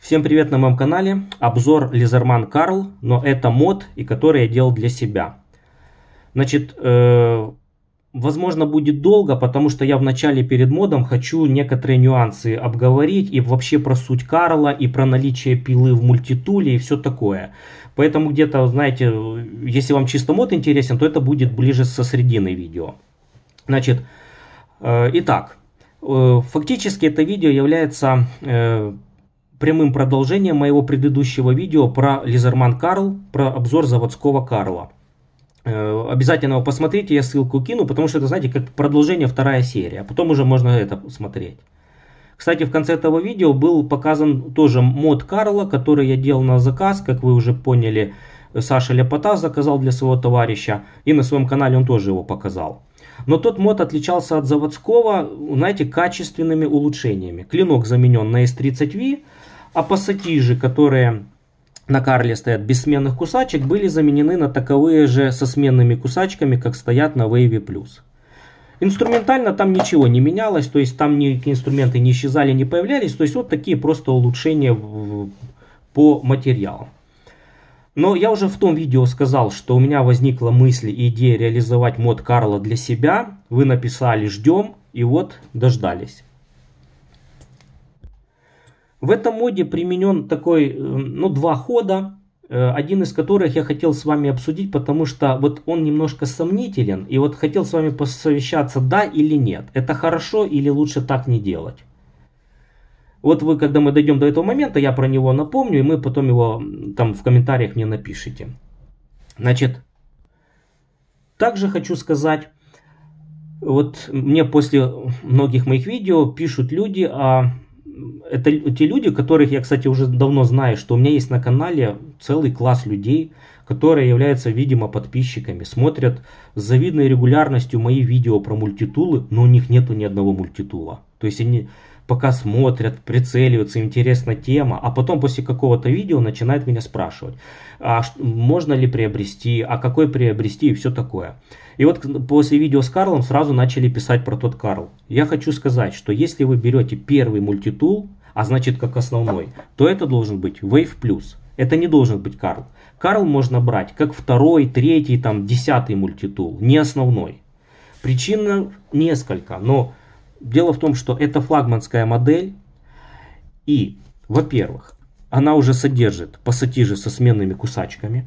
Всем привет на моем канале. Обзор Лизерман Карл, но это мод, и который я делал для себя. Значит, возможно будет долго, потому что я в начале перед модом хочу некоторые нюансы обговорить и вообще про суть Карла, и про наличие пилы в мультитуле и все такое. Поэтому где-то, знаете, если вам чисто мод интересен, то это будет ближе со середины видео. Значит, итак, фактически это видео является прямым продолжением моего предыдущего видео про Лизерман Карл, про обзор заводского Карла. Обязательно его посмотрите, я ссылку кину, потому что это, знаете, как продолжение, вторая серия. Потом уже можно это смотреть. Кстати, в конце этого видео был показан тоже мод Карла, который я делал на заказ, как вы уже поняли, Саша Ляпота заказал для своего товарища, и на своем канале он тоже его показал. Но тот мод отличался от заводского, знаете, качественными улучшениями. Клинок заменен на S30V, а пассатижи, которые на Карле стоят без сменных кусачек, были заменены на таковые же со сменными кусачками, как стоят на Wave Plus. Инструментально там ничего не менялось, то есть там никакие инструменты не исчезали, не появлялись, то есть вот такие просто улучшения по материалу. Но я уже в том видео сказал, что у меня возникла мысль и идея реализовать мод Карла для себя. Вы написали «ждем», и вот дождались. В этом моде применен такой, два хода, один из которых я хотел с вами обсудить, потому что вот он немножко сомнителен, и вот хотел с вами посовещаться, да или нет, это хорошо или лучше так не делать. Вот вы, когда мы дойдем до этого момента, я про него напомню, и мы потом его там в комментариях мне напишите. Значит, также хочу сказать, вот мне после многих моих видео пишут люди, это те люди, которых я, кстати, уже давно знаю, что у меня есть на канале целый класс людей, которые являются, видимо, подписчиками, смотрят с завидной регулярностью мои видео про мультитулы, но у них нету ни одного мультитула. То есть они пока смотрят, прицеливаются, интересна тема, а потом после какого-то видео начинают меня спрашивать, а можно ли приобрести, а какой приобрести и все такое. И вот после видео с Карлом сразу начали писать про тот Карл. Я хочу сказать, что если вы берете первый мультитул, а значит как основной, то это должен быть Wave Plus. Это не должен быть Карл. Карл можно брать как второй, третий, там, 10-й мультитул, не основной. Причин несколько, но дело в том, что это флагманская модель, и, во-первых, она уже содержит пассатижи со сменными кусачками.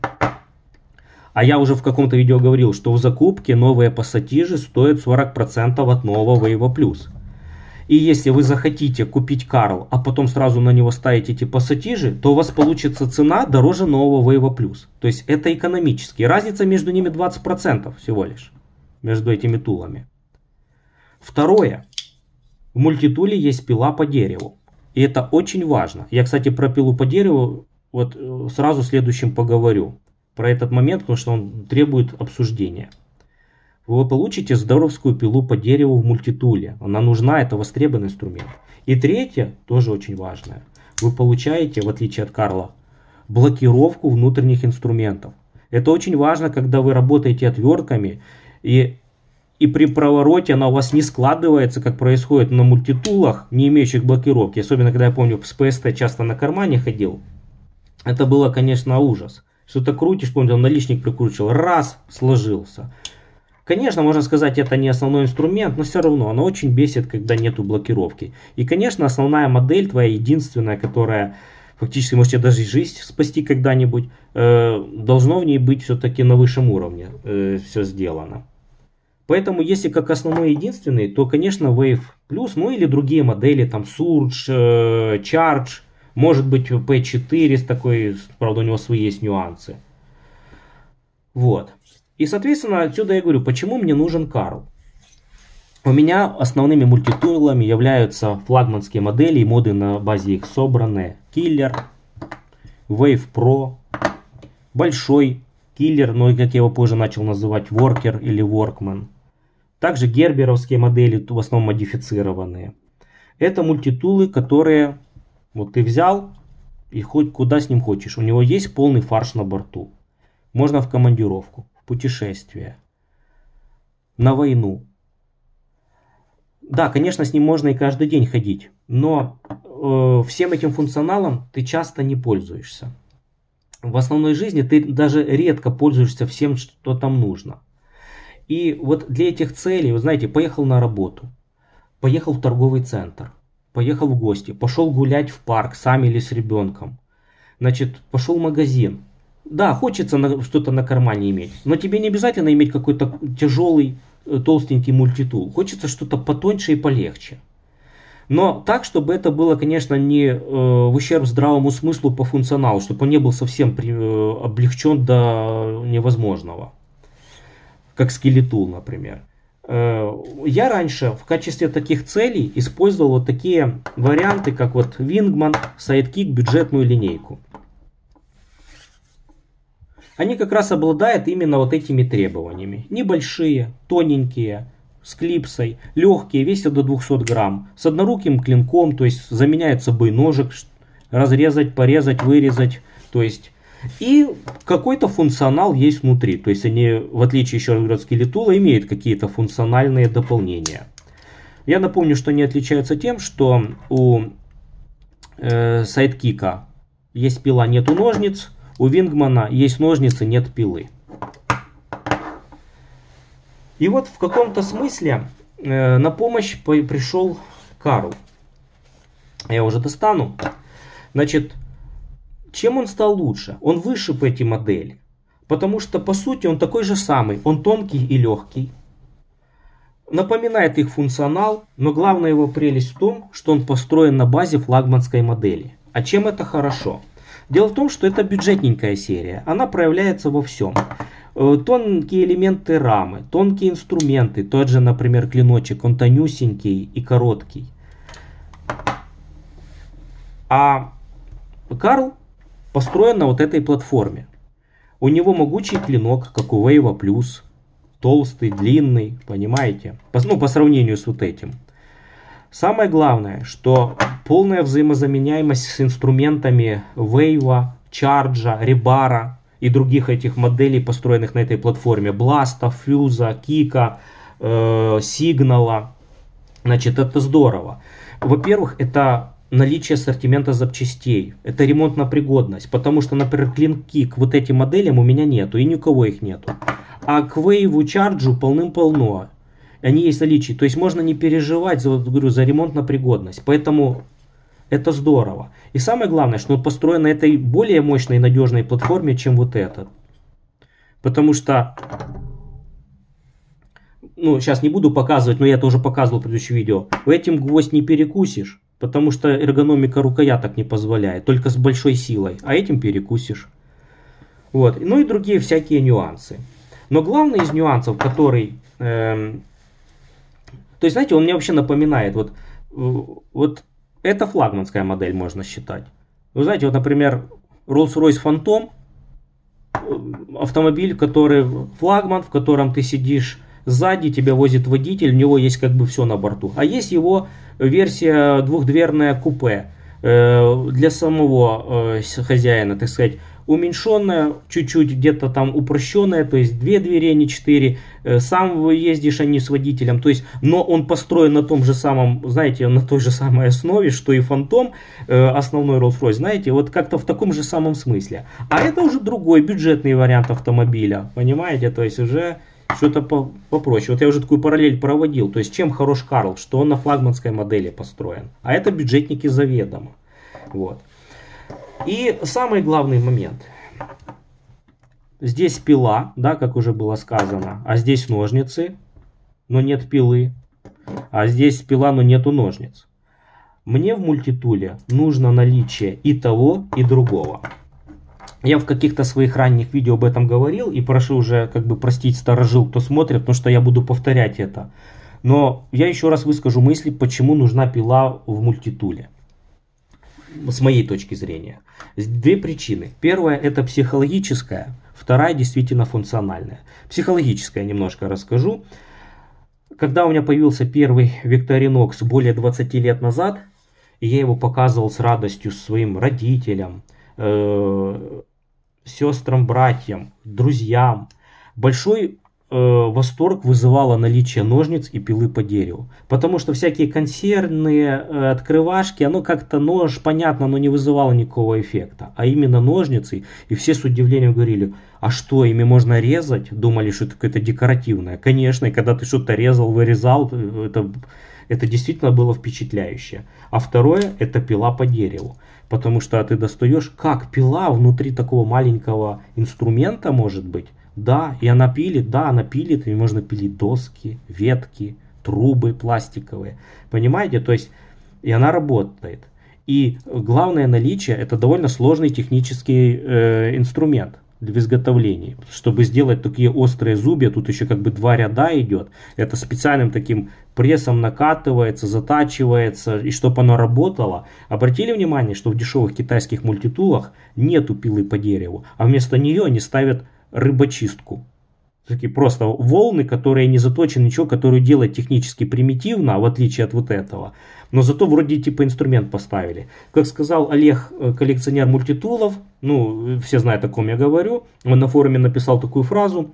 А я уже в каком-то видео говорил, что в закупке новые пассатижи стоят 40% от нового Wave Plus. И если вы захотите купить Карл, а потом сразу на него ставите эти пассатижи, то у вас получится цена дороже нового Wave Plus. То есть это экономически. Разница между ними 20% всего лишь. Между этими тулами. Второе. В мультитуле есть пила по дереву. И это очень важно. Я, кстати, про пилу по дереву вот сразу следующим поговорю. Про этот момент, потому что он требует обсуждения. Вы получите здоровскую пилу по дереву в мультитуле. Она нужна, это востребованный инструмент. И третье, тоже очень важное. Вы получаете, в отличие от Карла, блокировку внутренних инструментов. Это очень важно, когда вы работаете отвертками, и при провороте она у вас не складывается, как происходит на мультитулах, не имеющих блокировки. Особенно, когда я помню, с PST часто на кармане ходил. Это было, конечно, ужас. Что-то крутишь, помню, наличник прикручивал, раз, сложился. Конечно, можно сказать, это не основной инструмент, но все равно оно очень бесит, когда нету блокировки. И, конечно, основная модель твоя, единственная, которая фактически может тебе даже жизнь спасти когда-нибудь, должно в ней быть все-таки на высшем уровне все сделано. Поэтому, если как основной единственный, то, конечно, Wave Plus, ну или другие модели, там Surge, Charge, может быть P4 с такой, правда у него свои есть нюансы. Вот. И, соответственно, отсюда я говорю, почему мне нужен Карл. У меня основными мультитулами являются флагманские модели и моды на базе их собранные. Killer, Wave Pro, большой Killer, но как я его позже начал называть, Worker или Workman. Также герберовские модели, в основном модифицированные. Это мультитулы, которые вот ты взял и хоть куда с ним хочешь. У него есть полный фарш на борту. Можно в командировку, в путешествие, на войну. Да, конечно, с ним можно и каждый день ходить, но но всем этим функционалом ты часто не пользуешься. В основной жизни ты даже редко пользуешься всем, что там нужно. И вот для этих целей, вы знаете, поехал на работу, поехал в торговый центр, поехал в гости, пошел гулять в парк сам или с ребенком, значит, пошел в магазин. Да, хочется что-то на кармане иметь, но тебе не обязательно иметь какой-то тяжелый, толстенький мультитул. Хочется что-то потоньше и полегче. Но так, чтобы это было, конечно, не в ущерб здравому смыслу по функционалу, чтобы он не был совсем облегчен до невозможного. Как скелетул, например. Я раньше в качестве таких целей использовал вот такие варианты, как вот Wingman, Sidekick, бюджетную линейку. Они как раз обладают именно вот этими требованиями. Небольшие, тоненькие, с клипсой, легкие, весят до 200 грамм, с одноруким клинком, то есть заменяет собой ножик, разрезать, порезать, вырезать, то есть... И какой-то функционал есть внутри. То есть они, в отличие, еще раз говорю, от скелетула, имеют какие-то функциональные дополнения. Я напомню, что они отличаются тем, что у сайдкика есть пила, нету ножниц. У Вингмана есть ножницы, нет пилы. И вот в каком-то смысле на помощь пришел Карл. Я уже достану. Значит, чем он стал лучше? Он вышиб эти модели. Потому что, по сути, он такой же самый. Он тонкий и легкий. Напоминает их функционал, но главная его прелесть в том, что он построен на базе флагманской модели. А чем это хорошо? Дело в том, что это бюджетненькая серия. Она проявляется во всем. Тонкие элементы рамы, тонкие инструменты. Тот же, например, клиночек, он тонюсенький и короткий. А Карл построен на вот этой платформе. У него могучий клинок, как у Вейва Плюс. Толстый, длинный, понимаете? По сравнению с вот этим. Самое главное, что полная взаимозаменяемость с инструментами Вейва, Чарджа, Ребара и других этих моделей, построенных на этой платформе. Бласта, Фьюза, Кика, Сигнала. Значит, это здорово. Во-первых, это наличие ассортимента запчастей. Это ремонтная пригодность. Потому что, например, клинки к вот этим моделям у меня нету. И ни у кого их нету. А к Вейву, Чарджу полным-полно. Они есть в наличии. То есть можно не переживать за ремонтную пригодность. Поэтому это здорово. И самое главное, что он построен на этой более мощной и надежной платформе, чем вот этот. Потому что... сейчас не буду показывать, но я это уже показывал в предыдущем видео. Этим гвоздь не перекусишь. Потому что эргономика рукояток не позволяет. Только с большой силой. А этим перекусишь. Вот. Ну и другие всякие нюансы. Но главный из нюансов, который... то есть, знаете, он мне вообще напоминает. Вот это флагманская модель, можно считать. Вы знаете, вот, например, Rolls-Royce Phantom. Автомобиль, который флагман, в котором ты сидишь сзади, тебя возит водитель. У него есть как бы все на борту. А есть его версия двухдверная купе. Для самого хозяина, так сказать, уменьшенная, чуть-чуть где-то там упрощенная, то есть 2 двери, а не 4. Сам ездишь, а не с водителем. То есть, но он построен на том же самом, знаете, на той же самой основе, что и Phantom, основной Rolls-Royce, знаете, вот как-то в таком же самом смысле. А это уже другой бюджетный вариант автомобиля, понимаете, то есть уже что-то попроще. Вот я уже такую параллель проводил. То есть чем хорош Карл, что он на флагманской модели построен. А это бюджетники заведомо. Вот. И самый главный момент. Здесь пила, да, как уже было сказано. А здесь ножницы, но нет пилы. А здесь пила, но нету ножниц. Мне в мультитуле нужно наличие и того, и другого. Я в каких-то своих ранних видео об этом говорил и прошу уже как бы простить старожил, кто смотрит, потому что я буду повторять это. Но я еще раз выскажу мысли, почему нужна пила в мультитуле. С моей точки зрения. Две причины. Первая это психологическая, вторая действительно функциональная. Психологическая немножко расскажу. Когда у меня появился первый Victorinox более 20 лет назад, и я его показывал с радостью своим родителям, сестрам, братьям, друзьям. Большой восторг вызывало наличие ножниц и пилы по дереву. Потому что всякие консервные открывашки, оно как-то нож, понятно, но не вызывало никакого эффекта. А именно ножницы, и все с удивлением говорили, а что, ими можно резать? Думали, что это какое-то декоративное. Конечно, и когда ты что-то резал, вырезал, это действительно было впечатляюще. А второе, это пила по дереву. Потому что ты достаешь, как пила внутри такого маленького инструмента может быть. Да, и она пилит, и можно пилить доски, ветки, трубы пластиковые. Понимаете, то есть, и она работает. И главное наличие, это довольно сложный технический инструмент в изготовлении. Чтобы сделать такие острые зубья, тут еще как бы два ряда идет. Это специальным таким прессом накатывается, затачивается, и чтобы оно работало. Обратили внимание, что в дешевых китайских мультитулах нету пилы по дереву, а вместо нее они ставят рыбочистку. Такие просто волны, которые не заточены, ничего, которые делают технически примитивно, в отличие от вот этого. Но зато вроде типа инструмент поставили. Как сказал Олег, коллекционер мультитулов, ну, все знают, о ком я говорю, он на форуме написал такую фразу: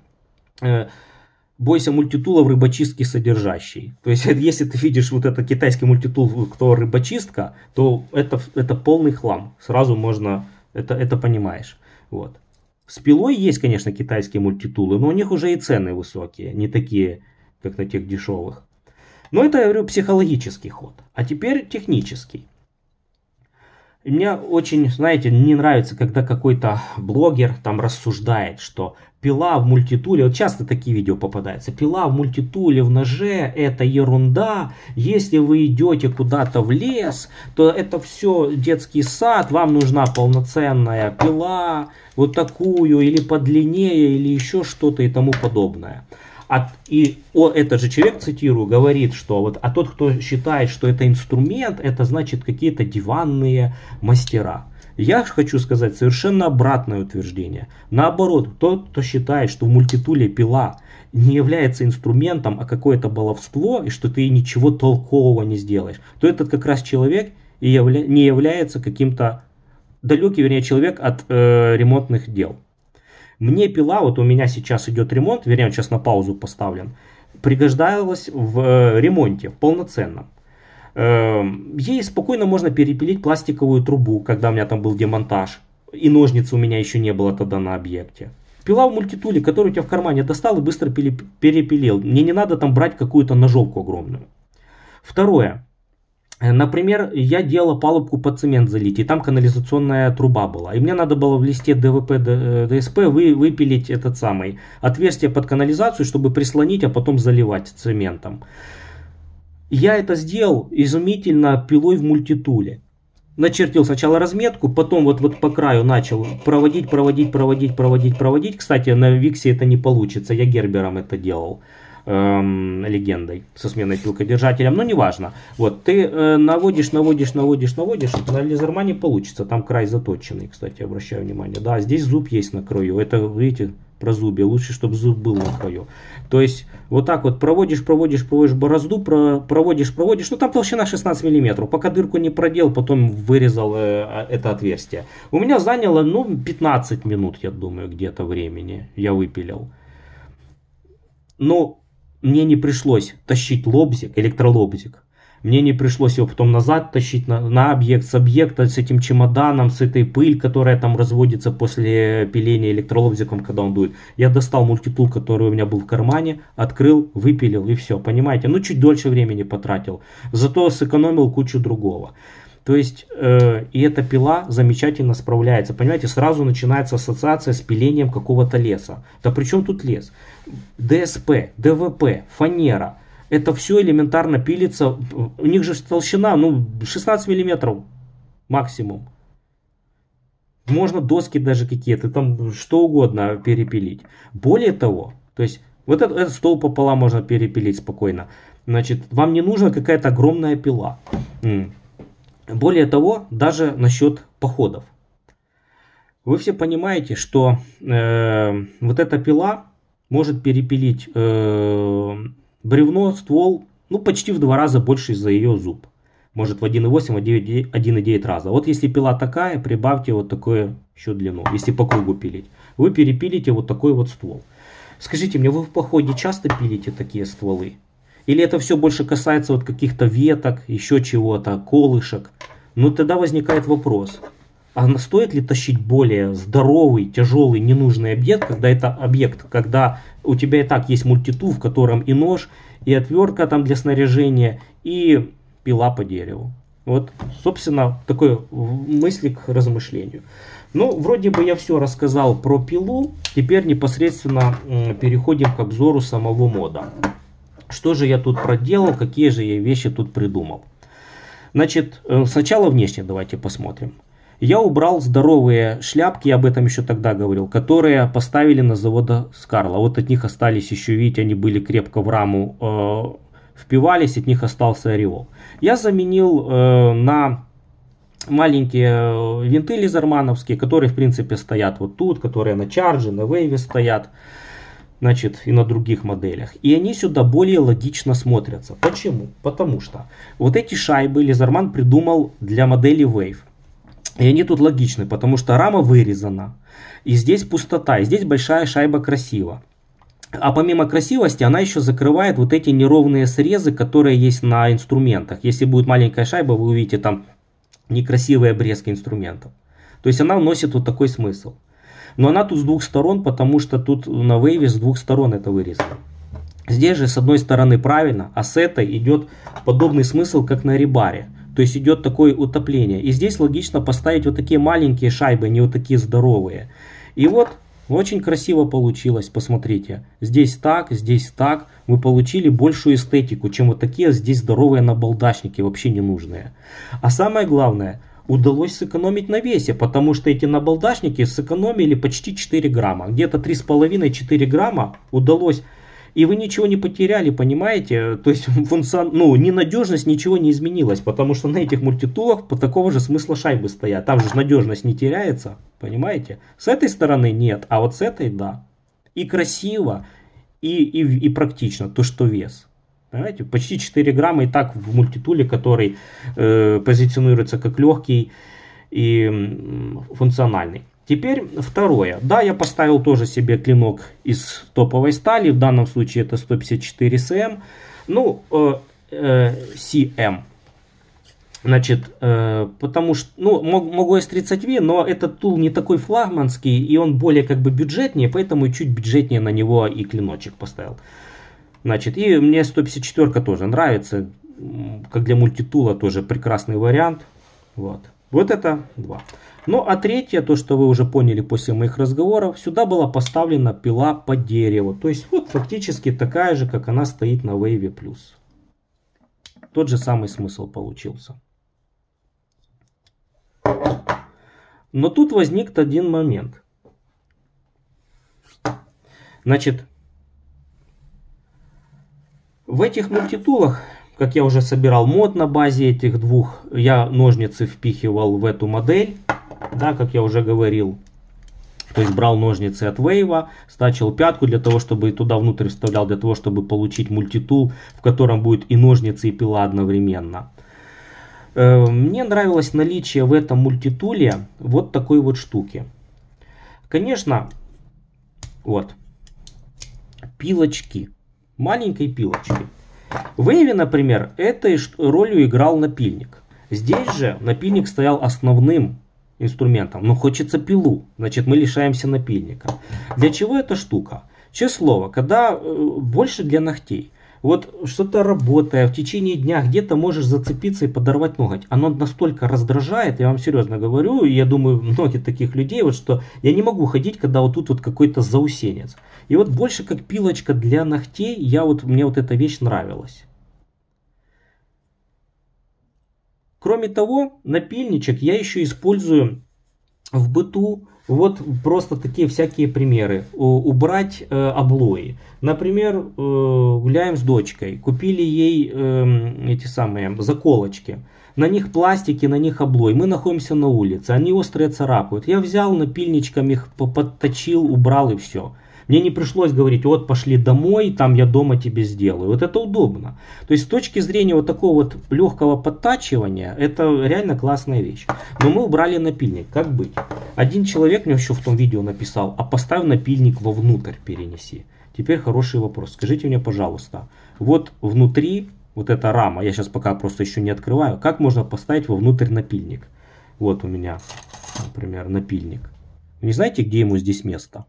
бойся мультитулов рыбочистки содержащий. То есть, если ты видишь вот этот китайский мультитул, кто рыбочистка, то это полный хлам. Сразу можно, это понимаешь. Вот. С пилой есть, конечно, китайские мультитулы, но у них уже и цены высокие, не такие, как на тех дешевых. Но это, я говорю, психологический ход. А теперь технический. И мне очень, знаете, не нравится, когда какой-то блогер там рассуждает, что пила в мультитуле, вот часто такие видео попадаются, пила в мультитуле, в ноже, это ерунда, если вы идете куда-то в лес, то это все детский сад, вам нужна полноценная пила, вот такую, или подлиннее, или еще что-то и тому подобное. Этот же человек, цитирую, говорит, что вот, а тот, кто считает, что это инструмент, это значит какие-то диванные мастера. Я хочу сказать совершенно обратное утверждение. Наоборот, тот, кто считает, что в мультитуле пила не является инструментом, а какое-то баловство, и что ты ничего толкового не сделаешь, то этот как раз человек и не является каким-то далекий, вернее, человек от ремонтных дел. Мне пила, вот у меня сейчас идет ремонт, вернее, он сейчас на паузу поставлен, пригождалась в ремонте, полноценном. Ей спокойно можно перепилить пластиковую трубу, когда у меня там был демонтаж, и ножниц у меня еще не было тогда на объекте. Пила в мультитуле, которую у тебя в кармане достал и быстро перепилил. Мне не надо там брать какую-то ножовку огромную. Второе. Например, я делал палубку под цемент залить, и там канализационная труба была. И мне надо было в листе ДВП, ДСП выпилить этот самый отверстие под канализацию, чтобы прислонить, а потом заливать цементом. Я это сделал изумительно пилой в мультитуле. Начертил сначала разметку, потом вот по краю начал проводить. Кстати, на Виксе это не получится, я Гербером это делал. Легендой со сменой пилкодержателем, но неважно. Вот, ты наводишь, на лазермане не получится, там край заточенный, кстати, обращаю внимание. Да, здесь зуб есть на краю, это, видите, про зубья, лучше, чтобы зуб был на краю. То есть, вот так вот проводишь борозду, проводишь, ну там толщина 16 мм, пока дырку не проделал, потом вырезал это отверстие. У меня заняло, 15 минут, я думаю, где-то времени я выпилил. Но мне не пришлось тащить лобзик, электролобзик. Мне не пришлось его потом назад тащить на объект, с объекта, с этим чемоданом, с этой пыль, которая там разводится после пиления электролобзиком, когда он дует. Я достал мультитул, который у меня был в кармане, открыл, выпилил и все, понимаете? Чуть дольше времени потратил, зато сэкономил кучу другого. То есть, и эта пила замечательно справляется. Понимаете, сразу начинается ассоциация с пилением какого-то леса. Да при чем тут лес? ДСП, ДВП, фанера. Это все элементарно пилится. У них же толщина 16 мм максимум. Можно доски даже какие-то, там что угодно перепилить. Более того, то есть вот этот стол пополам можно перепилить спокойно. Значит, вам не нужна какая-то огромная пила. Более того, даже насчет походов. Вы все понимаете, что вот эта пила может перепилить бревно, ствол, почти в 2 раза больше за ее зуб. Может в 1,8, 1,9 раза. Вот если пила такая, прибавьте вот такую еще длину, если по кругу пилить. Вы перепилите вот такой вот ствол. Скажите мне, вы в походе часто пилите такие стволы? Или это все больше касается вот каких-то веток, еще чего-то, колышек? Ну тогда возникает вопрос. А стоит ли тащить более здоровый, тяжелый, ненужный объект, когда у тебя и так есть мультитул, в котором и нож, и отвертка там для снаряжения, и пила по дереву. Вот, собственно, такой мысли к размышлению. Ну, вроде бы я все рассказал про пилу. Теперь непосредственно переходим к обзору самого мода. Что же я тут проделал, какие же я вещи тут придумал. Значит, сначала внешне давайте посмотрим. Я убрал здоровые шляпки, я об этом еще тогда говорил, которые поставили на завода Скарла. Вот от них остались еще, видите, они были крепко в раму впивались, от них остался ореол. Я заменил на маленькие винты лизермановские, которые в принципе стоят вот тут, которые на Charge, на Wave стоят, значит, и на других моделях. И они сюда более логично смотрятся. Почему? Потому что вот эти шайбы Лизерман придумал для модели Wave. И они тут логичны, потому что рама вырезана. И здесь пустота, и здесь большая шайба красиво. А помимо красивости, она еще закрывает вот эти неровные срезы, которые есть на инструментах. Если будет маленькая шайба, вы увидите там некрасивые обрезки инструментов. То есть она носит вот такой смысл. Но она тут с двух сторон, потому что тут на Wave с двух сторон это вырезано. Здесь же с одной стороны правильно, а с этой идет подобный смысл, как на ребаре. То есть идет такое утопление. И здесь логично поставить вот такие маленькие шайбы, не вот такие здоровые. И вот очень красиво получилось, посмотрите. Здесь так. Вы получили большую эстетику, чем вот такие здесь здоровые набалдашники, вообще не нужные. А самое главное, удалось сэкономить на весе, потому что эти набалдашники сэкономили почти 4 грамма. Где-то 3,5-4 грамма удалось. И вы ничего не потеряли, понимаете? То есть ненадежность ничего не изменилась, потому что на этих мультитулах по такого же смысла шайбы стоят. Там же надежность не теряется, понимаете? С этой стороны нет, а вот с этой да. И красиво, и практично, то что вес. Понимаете? Почти 4 грамма и так в мультитуле, который позиционируется как легкий и функциональный. Теперь второе. Да, я поставил тоже себе клинок из топовой стали. В данном случае это 154 CM. CM. Значит, потому что, могу S30V, но этот тул не такой флагманский, и он более как бы бюджетнее, поэтому чуть бюджетнее на него и клиночек поставил. Значит, и мне 154 тоже нравится, как для мультитула тоже прекрасный вариант. Вот это два. Ну а третье, то что вы уже поняли после моих разговоров, сюда была поставлена пила по дереву. То есть вот фактически такая же, как она стоит на Wave Plus. Тот же самый смысл получился. Но тут возник один момент. Значит, в этих мультитулах, как я уже собирал мод на базе этих двух, я ножницы впихивал в эту модель. Да, как я уже говорил. То есть брал ножницы от Wave, стачил пятку для того, чтобы туда внутрь вставлял, для того, чтобы получить мультитул, в котором будет и ножницы, и пила одновременно. Мне нравилось наличие в этом мультитуле вот такой вот штуки. Конечно, вот, пилочки, маленькой пилочки. В Wave, например, этой ролью играл напильник. Здесь же напильник стоял основным инструментом, но хочется пилу, значит мы лишаемся напильника. Для чего эта штука? Честное слово, когда больше для ногтей. Вот что-то работая в течение дня, где-то можешь зацепиться и подорвать ноготь. Оно настолько раздражает, я вам серьезно говорю, и я думаю, многие таких людей, вот что я не могу ходить, когда вот тут вот какой-то заусенец. И вот больше как пилочка для ногтей, мне вот эта вещь нравилась. Кроме того, напильничек я еще использую в быту. Вот просто такие всякие примеры. Убрать облои. Например, гуляем с дочкой. Купили ей эти самые заколочки. На них пластики, на них облой. Мы находимся на улице. Они острые царапают. Я взял напильничком их, подточил, убрал и все. Мне не пришлось говорить, вот пошли домой, там я дома тебе сделаю. Вот это удобно. То есть с точки зрения вот такого вот легкого подтачивания, это реально классная вещь. Но мы убрали напильник. Как быть? Один человек мне еще в том видео написал, а поставь напильник вовнутрь перенеси. Теперь хороший вопрос. Скажите мне, пожалуйста, вот внутри, вот эта рама, я сейчас пока просто еще не открываю, как можно поставить вовнутрь напильник? Вот у меня, например, напильник. Вы не знаете, где ему здесь место?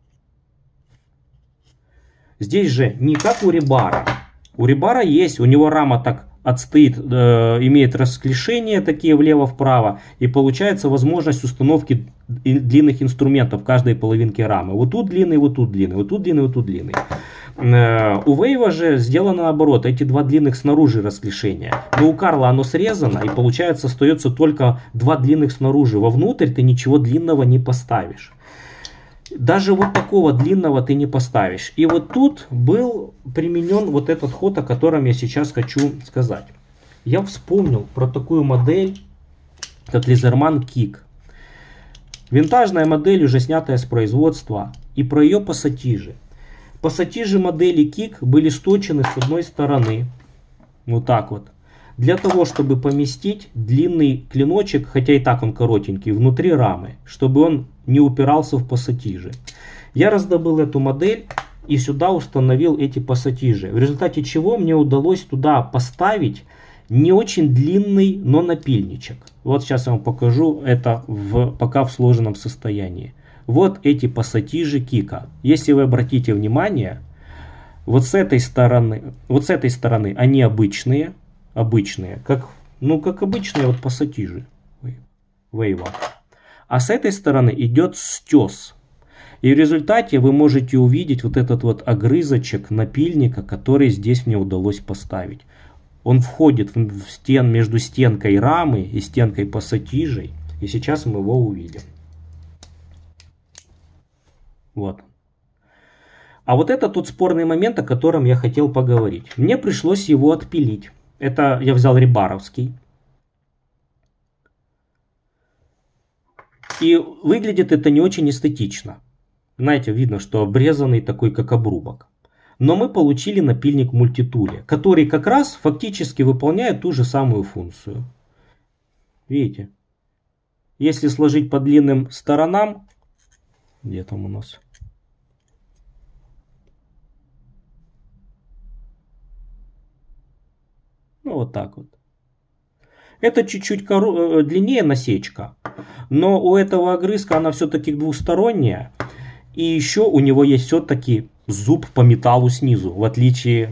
Здесь же не как у Рибара. У Рибара есть, у него рама так отстоит, имеет расклешения такие влево-вправо, и получается возможность установки длинных инструментов в каждой половинке рамы. Вот тут длинный, вот тут длинный, вот тут длинный, вот тут длинный. У Вейва же сделано наоборот, эти два длинных снаружи расклешения. Но у Карла оно срезано, и получается остается только два длинных снаружи. Вовнутрь ты ничего длинного не поставишь. Даже вот такого длинного ты не поставишь. И вот тут был применен вот этот ход, о котором я сейчас хочу сказать. Я вспомнил про такую модель, как Лизерман Кик. Винтажная модель, уже снятая с производства. И про ее пассатижи. Пассатижи модели Кик были сточены с одной стороны. Вот так вот. Для того, чтобы поместить длинный клиночек, хотя и так он коротенький, внутри рамы, чтобы он не упирался в пассатижи. Я раздобыл эту модель и сюда установил эти пассатижи. В результате чего мне удалось туда поставить не очень длинный, но напильничек. Вот сейчас я вам покажу это пока в сложенном состоянии. Вот эти пассатижи Кика. Если вы обратите внимание, вот с этой стороны они обычные, как обычные вот пассатижи Вейва. А с этой стороны идет стес. И в результате вы можете увидеть вот этот вот огрызочек напильника, который здесь мне удалось поставить. Он входит между стенкой рамы и стенкой пассатижей. И сейчас мы его увидим. Вот. А вот это тот спорный момент, о котором я хотел поговорить. Мне пришлось его отпилить. Это я взял рибаровский. И выглядит это не очень эстетично. Знаете, видно, что обрезанный такой, как обрубок. Но мы получили напильник в мультитуле, который как раз фактически выполняет ту же самую функцию. Видите? Если сложить по длинным сторонам, где там у нас? Ну вот так вот. Это чуть-чуть длиннее насечка, но у этого огрызка она все-таки двусторонняя. И еще у него есть все-таки зуб по металлу снизу, в отличие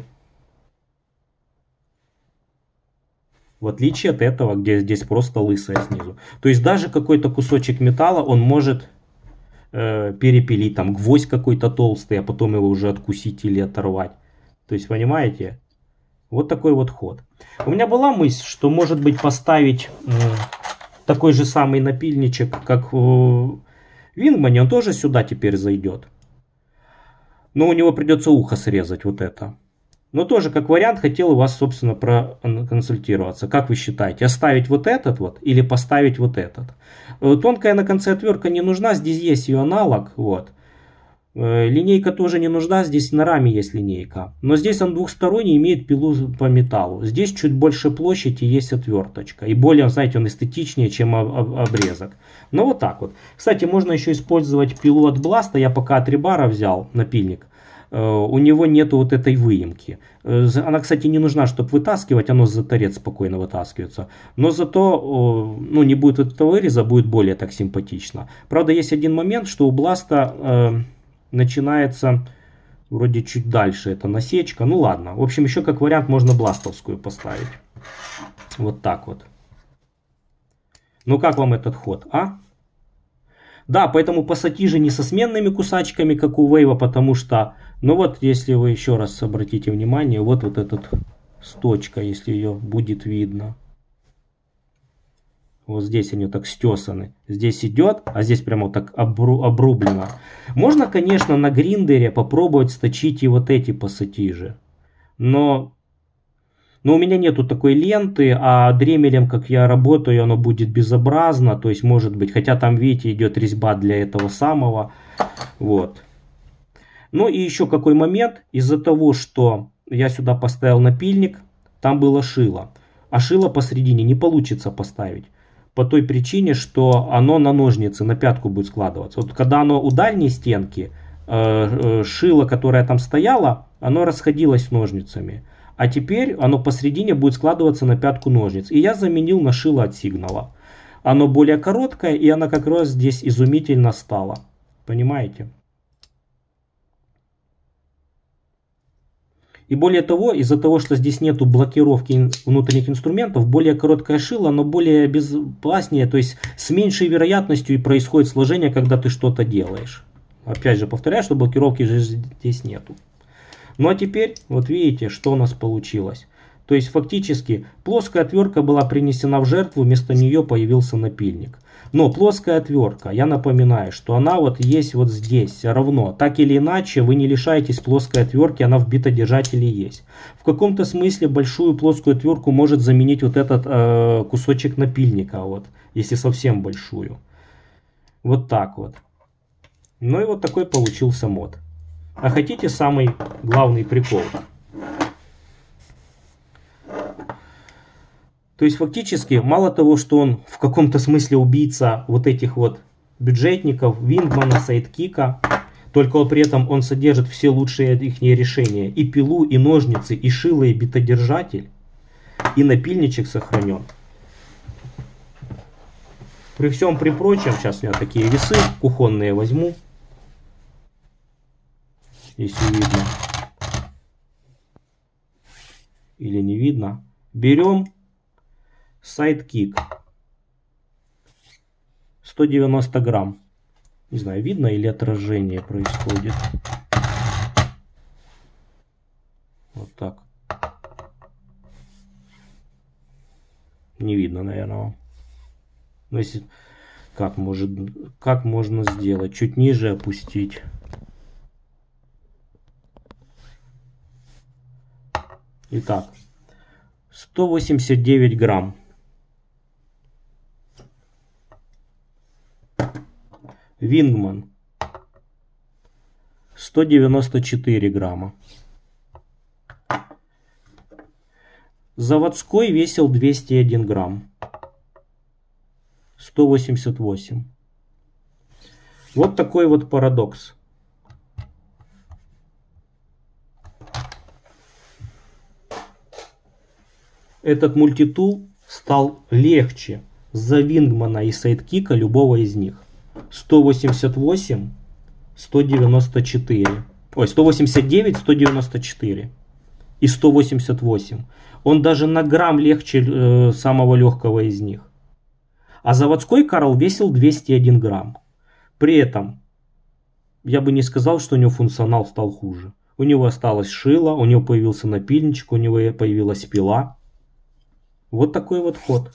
от этого, где здесь просто лысая снизу. То есть даже какой-то кусочек металла он может перепилить, там гвоздь какой-то толстый, а потом его уже откусить или оторвать. То есть, понимаете? Вот такой вот ход. У меня была мысль, что может быть поставить такой же самый напильничек, как в Вингмане. Он тоже сюда теперь зайдет. Но у него придется ухо срезать вот это. Но тоже как вариант хотел у вас, собственно, проконсультироваться. Как вы считаете, оставить вот этот вот или поставить вот этот? Тонкая на конце отвертка не нужна, здесь есть ее аналог. Вот. Линейка тоже не нужна, здесь на раме есть линейка. Но здесь он двухсторонний, имеет пилу по металлу. Здесь чуть больше площади, есть отверточка. И более, знаете, он эстетичнее, чем обрезок. Но вот так вот. Кстати, можно еще использовать пилу от Бласта. Я пока от Рибара взял напильник. У него нету вот этой выемки. Она, кстати, не нужна, чтобы вытаскивать. Оно за торец спокойно вытаскивается. Но зато не будет вот этого выреза, будет более так симпатично. Правда, есть один момент, что у Бласта начинается вроде чуть дальше эта насечка. Ну ладно. В общем, еще как вариант можно бластовскую поставить. Вот так вот. Ну как вам этот ход, а? Да, поэтому пассатижи не со сменными кусачками, как у Вейва, потому что, ну вот, если вы еще раз обратите внимание, вот этот сточка, если ее будет видно. Вот здесь они так стесаны. Здесь идет, а здесь прямо вот так обрублено. Можно, конечно, на гриндере попробовать сточить и вот эти пассатижи. Но у меня нету такой ленты, а дремелем, как я работаю, оно будет безобразно. То есть, может быть, хотя там, видите, идет резьба для этого самого. Вот. Ну и еще какой момент. Из-за того, что я сюда поставил напильник, там было шило. А шило посередине не получится поставить. По той причине, что оно на ножницы, на пятку будет складываться. Вот когда оно у дальней стенки, шило, которое там стояло, оно расходилось с ножницами. А теперь оно посередине будет складываться на пятку ножниц. И я заменил на шило от Сигнала. Оно более короткое, и оно как раз здесь изумительно стало. Понимаете? И более того, из-за того, что здесь нету блокировки внутренних инструментов, более короткое шило, оно более безопаснее, то есть с меньшей вероятностью и происходит сложение, когда ты что-то делаешь. Опять же, повторяю, что блокировки же здесь нету. Ну а теперь, вот видите, что у нас получилось. То есть фактически плоская отвертка была принесена в жертву, вместо нее появился напильник. Но плоская отвертка, я напоминаю, что она вот есть вот здесь, все равно. Так или иначе, вы не лишаетесь плоской отвертки, она в битодержателе есть. В каком-то смысле большую плоскую отвертку может заменить вот этот кусочек напильника, вот, если совсем большую. Вот так вот. Ну и вот такой получился мод. А хотите самый главный прикол? То есть фактически, мало того, что он в каком-то смысле убийца вот этих вот бюджетников, Вингмана, Сайдкика, только при этом он содержит все лучшие их решения. И пилу, и ножницы, и шило, и битодержатель, и напильничек сохранен. При всем при прочем, сейчас у меня такие весы кухонные возьму, если видно или не видно. Берем Сайдкик 190 грамм. Не знаю, видно или отражение происходит. Вот так. Не видно, наверное. Но если как можно сделать? Чуть ниже опустить. Итак, 189 грамм. Вингман 194 грамма. Заводской весил 201 грамм. 188. Вот такой вот парадокс. Этот мультитул стал легче за Вингмана и Сайдкика любого из них. 188, 194. Ой, 189, 194 и 188. Он даже на грамм легче самого легкого из них. А заводской Карл весил 201 грамм. При этом я бы не сказал, что у него функционал стал хуже. У него осталось шило, у него появился напильничек, у него появилась пила. Вот такой вот ход.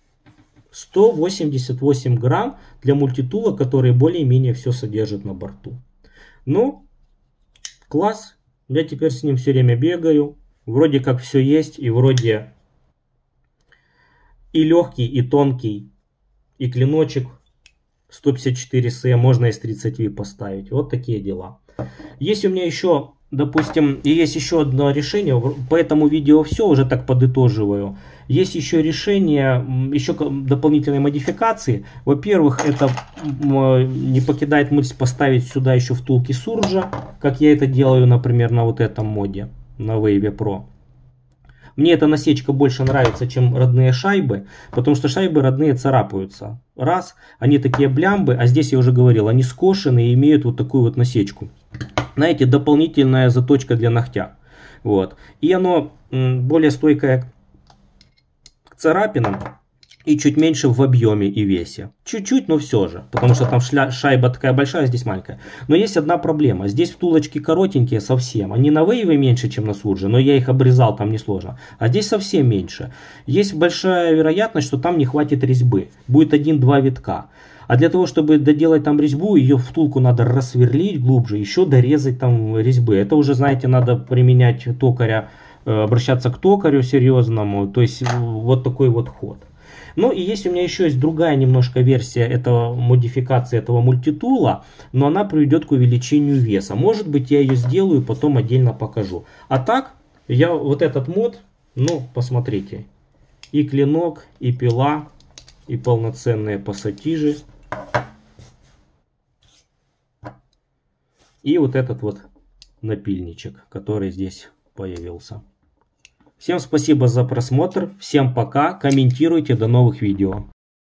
188 грамм для мультитула, который более-менее все содержит на борту. Ну, класс. Я теперь с ним все время бегаю. Вроде как все есть. И вроде и легкий, и тонкий, и клиночек 154С. Можно из 30 поставить. Вот такие дела. Есть у меня еще, допустим, и есть еще одно решение. По этому видео все, уже так подытоживаю. Есть еще решение, еще дополнительные модификации. Во-первых, это не покидает мысль поставить сюда еще втулки Сурджа, как я это делаю, например, на вот этом моде, на Wave Pro. Мне эта насечка больше нравится, чем родные шайбы, потому что шайбы родные царапаются. Раз, они такие блямбы, а здесь я уже говорил, они скошены и имеют вот такую вот насечку. Знаете, дополнительная заточка для ногтя. Вот. И оно более стойкое к царапинам и чуть меньше в объеме и весе. Чуть-чуть, но все же. Потому что там шайба такая большая, а здесь маленькая. Но есть одна проблема. Здесь втулочки коротенькие совсем. Они на Wave меньше, чем на Сурже, но я их обрезал, там несложно. А здесь совсем меньше. Есть большая вероятность, что там не хватит резьбы. Будет 1-2 витка. А для того, чтобы доделать там резьбу, ее втулку надо рассверлить глубже, еще дорезать там резьбы. Это уже, знаете, надо применять токаря, обращаться к токарю серьезному. То есть вот такой вот ход. Ну и есть у меня еще есть другая немножко версия этого модификации этого мультитула, но она приведет к увеличению веса. Может быть, я ее сделаю, потом отдельно покажу. А так, я вот этот мод, ну, посмотрите. И клинок, и пила, и полноценные пассатижи. И вот этот вот напильничек, который здесь появился. Всем спасибо за просмотр. Всем пока. Комментируйте. До новых видео.